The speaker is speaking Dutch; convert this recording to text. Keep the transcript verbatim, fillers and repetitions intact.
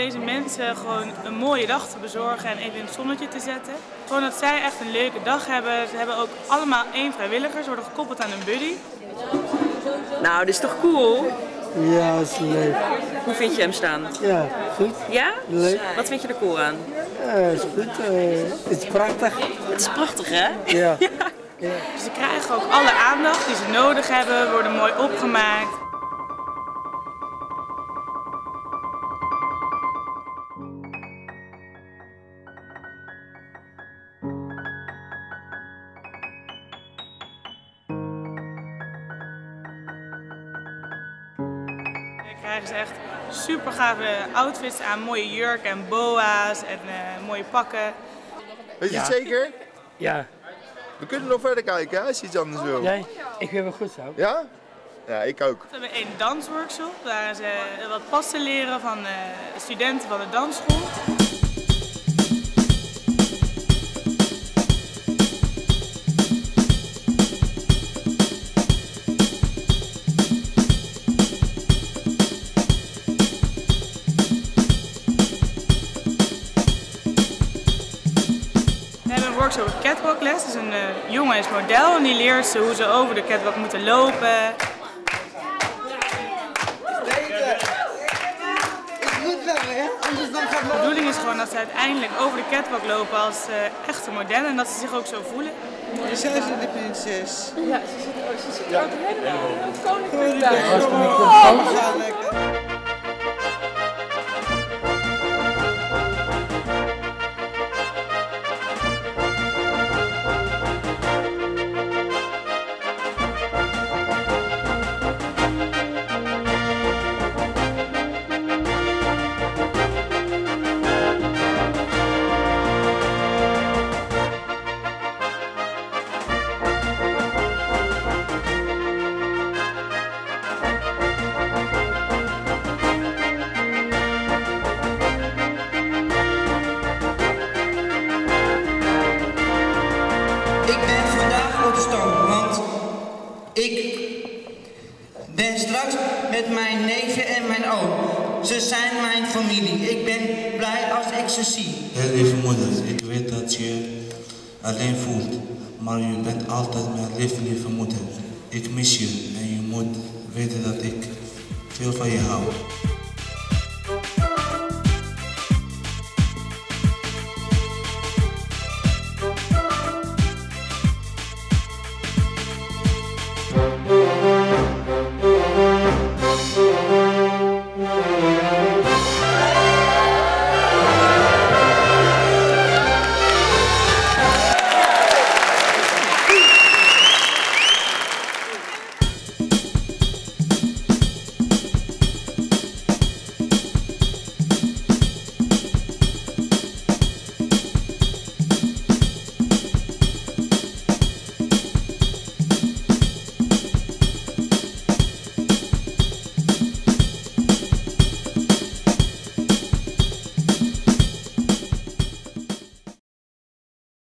deze mensen gewoon een mooie dag te bezorgen en even in het zonnetje te zetten. Gewoon dat zij echt een leuke dag hebben. Ze hebben ook allemaal één vrijwilliger, ze worden gekoppeld aan een buddy. Nou, dit is toch cool? Ja, dat is leuk. Hoe vind je hem staan? Ja, goed. Ja? Leuk. Wat vind je er cool aan? Ja, is goed. Uh, het is prachtig. Het is prachtig, hè? Ja. Ja. Ja. Ze krijgen ook alle aandacht die ze nodig hebben, worden mooi opgemaakt. Dan krijgen ze echt super gave outfits aan, mooie jurken en boa's en uh, mooie pakken. Weet je Ja. het zeker? Ja. We kunnen nog verder kijken hè, als je iets anders wil. Jij? Ik wil wel goed zo. Ja? Ja, ik ook. We hebben een dansworkshop waar ze wat passen leren van uh, studenten van de dansschool. We hebben een workshop catwalkles, dus een uh, jongen is model en die leert ze hoe ze over de catwalk moeten lopen. De bedoeling is gewoon dat ze uiteindelijk over de catwalk lopen als uh, echte modellen en dat ze zich ook zo voelen. Zij is de prinses. Ja, ze zit, oh, ze zit er ook helemaal in het koninkrijk bij. Ja, lekker. Ik ben vandaag op de stoom, want ik ben straks met mijn neefje en mijn oom. Ze zijn mijn familie. Ik ben blij als ik ze zie. Heel lieve moeder, ik weet dat je alleen voelt, maar je bent altijd mijn lieve, lieve moeder. Ik mis je en je moet weten dat ik veel van je hou.